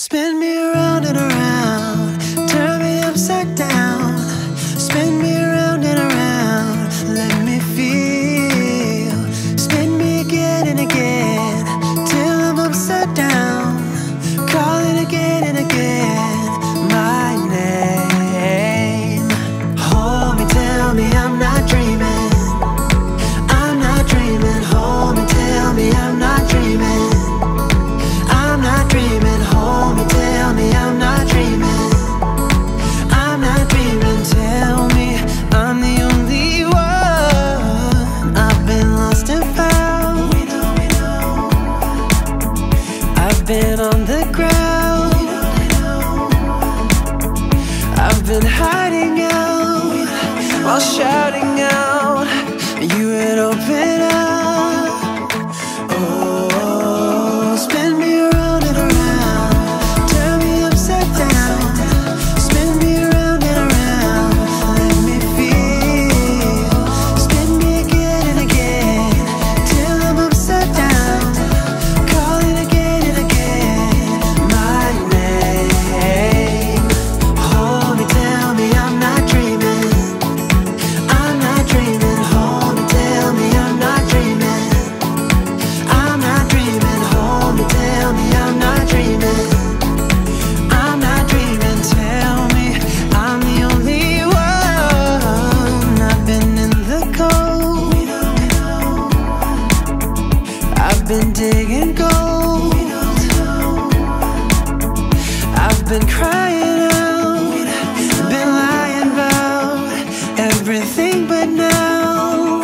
Spin me around and around, turn me upside down. Spin me around and around, let me feel. Spin me again and again, till I'm upside down. Calling again and again, my name. Hold me, tell me I'm not dreaming. I'm not dreaming. Hold me, tell me I'm not dreaming. I'm not dreaming. Hold me, tell me I'm not dreaming. I'm not dreaming. Tell me I'm the only one. I've been lost and found. I've been on the ground. I've been hiding out while shouting out. You would open up. Oh, spin me around and around, turn me upside down. Spin me around and around, let me feel. Spin me again and again, till I'm upside down. Calling again and again, my name. Hold me, tell me I'm not dreaming. I'm not dreaming. Hold me, tell me I'm not dreaming. I'm not dreaming. Hold me, tell me I'm not dreaming. I'm not dreaming. Tell me I'm the only one. I've been in the cold. I've been digging gold. I've been crying out, been lying about everything but now.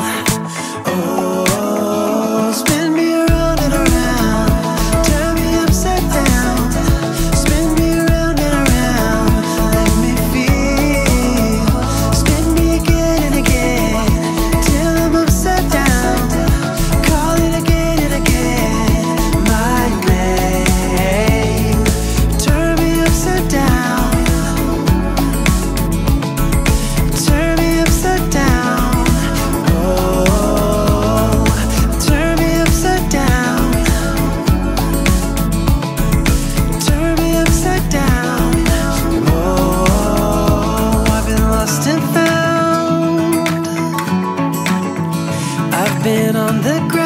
Oh, spin me around and around, turn me upside down. Spin me around and around, let me feel. Spin me again and again, till I'm upside down. Calling again and again, my name. Turn me upside down. Turn me upside down. Oh, turn me upside down. Turn me upside down. Oh, I've been lost and found. I've been on the ground.